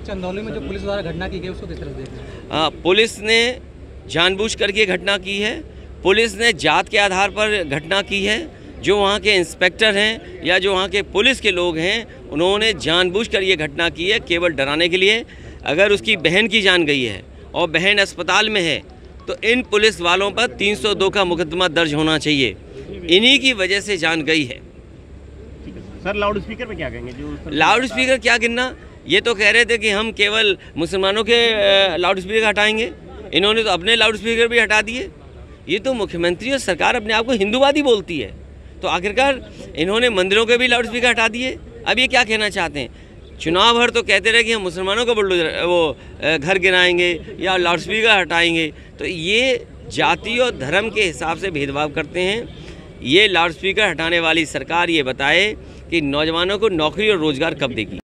चंदौली में जो पुलिस द्वारा घटना की गई उसको किस तरह से देखते हैं? पुलिस ने जानबूझ करके घटना की है। पुलिस ने जात के आधार पर घटना की है। जो वहाँ के इंस्पेक्टर हैं या जो वहाँ के पुलिस के लोग हैं उन्होंने जानबूझ कर ये घटना की है केवल डराने के लिए। अगर उसकी बहन की जान गई है और बहन अस्पताल में है तो इन पुलिस वालों पर 302 का मुकदमा दर्ज होना चाहिए। इन्हीं की वजह से जान गई है। सर लाउड स्पीकर पे क्या कहेंगे? लाउड स्पीकर क्या गिनना? ये तो कह रहे थे कि हम केवल मुसलमानों के लाउड स्पीकर हटाएंगे। इन्होंने तो अपने लाउड स्पीकर भी हटा दिए। ये तो मुख्यमंत्री और सरकार अपने आप को हिंदूवादी बोलती है, तो आखिरकार इन्होंने मंदिरों के भी लाउड स्पीकर हटा दिए। अब ये क्या कहना चाहते हैं? चुनाव भर तो कहते रहे कि हम मुसलमानों को घर गिराएंगे या लाउड स्पीकर हटाएंगे। तो ये जाति और धर्म के हिसाब से भेदभाव करते हैं। ये लाउड स्पीकर हटाने वाली सरकार ये बताए कि नौजवानों को नौकरी और रोजगार कब देगी।